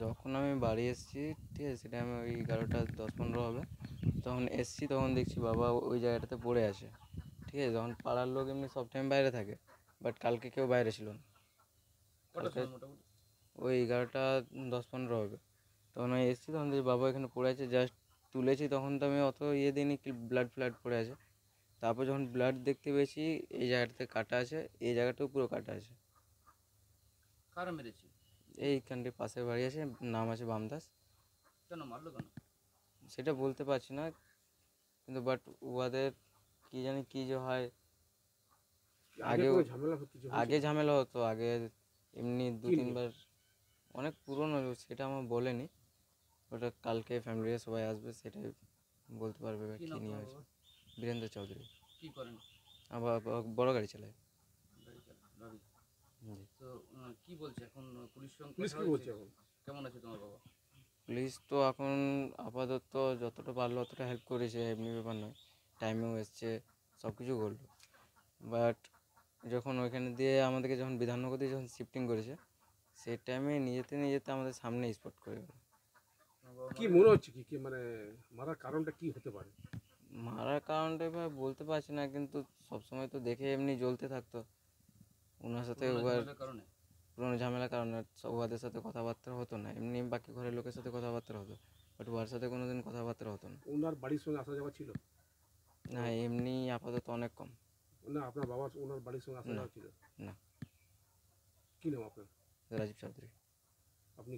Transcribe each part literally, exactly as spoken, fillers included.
যখন আমি বাড়ি এসেছি, ঠিক আছে, সেটা আমি ওই এগারোটা দশ পনেরো হবে, তখন এসেছি, তখন দেখছি বাবা ওই জায়গাটাতে পড়ে আছে। ঠিক আছে, যখন পাড়ার লোক এমনি সব টাইম বাইরে থাকে, বাট কালকে কেউ বাইরে ছিল না। কালকে ওই এগারোটা দশ পনেরো হবে, তখন আমি এসেছি, তখন দেখি বাবা এখানে পড়ে আছে। জাস্ট তুলেছি, তখন তো আমি অত ইয়ে দিইনি কি ব্লাড ফ্লাড পড়ে আছে। তারপর যখন ব্লাড দেখতে পেয়েছি, এই জায়গাটাতে কাটা আছে, এই জায়গাটাও পুরো কাটা আছে। কারা মেরেছে? এইখানটি পাশের বাড়ি আছে, নাম আছে বামদাস। কেন মারলো কেন? সেটা বলতে পারছি না, কিন্তু বাট উহাদের কী জানি কী যে হয়। আগে আগে ঝামেলা হতো, আগে এমনি দু তিনবার, অনেক পুরনো, সেটা আমার বলেনি। ওটা কালকে ফ্যামিলির সবাই আসবে, সেটাই বলতে পারবে কী নিয়ে হয়েছে। বীরেন্দ্র চৌধুরী। কি করেন? আবার বড় গাড়ি চালায়। তো কি বলছে এখন পুলিশ? পুলিশ কি বলছে এখন? কেমন আছে তোমার বাবা? পুলিশ তো এখন আপাতত যতটা পারলো অতটা হেল্প করেছে, এমনি ব্যাপার নয়, টাইমেও এসছে, সব কিছু করলো। বাট যখন ওইখানে দিয়ে আমাদেরকে যখন বিধাননগর দিয়ে যখন শিফটিং করেছে, সেই টাইমে নিজেতে নিজেতে আমাদের সামনে স্পট করে গেল। কি মনে হচ্ছে কি কি মানে মারার কারণটা কি হতে পারে? মারার কারণটা এবার বলতে পারছি না, কিন্তু সবসময় তো দেখে এমনি জ্বলতে থাকতো ওনার সাথে। ওর পুরোনো ঝামেলার কারণে ওদের সাথে কথাবার্তা হতো না, এমনি বাকি ঘরের লোকের সাথে কথাবার্তা হতো, বাট ওর সাথে কোনো দিন কথাবার্তা হতো না। ওনার বাড়ির সঙ্গে আসা যাওয়া ছিল না, এমনি আপাতত অনেক কম। না আপনার বাবার ওনার বাড়ির সঙ্গে আসা যাওয়া ছিল না। কি নাম আপনার? রাজীব চৌধুরী। আপনি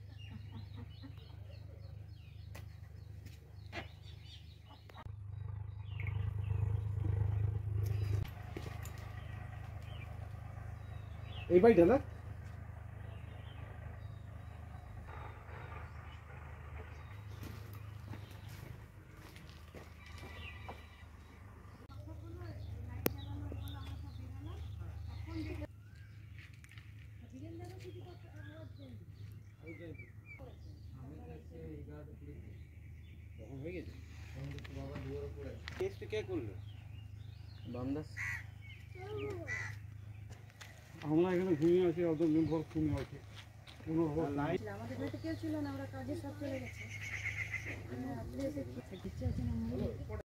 এই বাড়িটা না? কে করলো? বামদাস। আমরা এখানে ঘুমিয়ে আছি, অত নির্ভর ঘুমিয়ে আছি। আমাদের বাড়িতে কেউ ছিল না, আমরা কাজে সব চলে গেছে।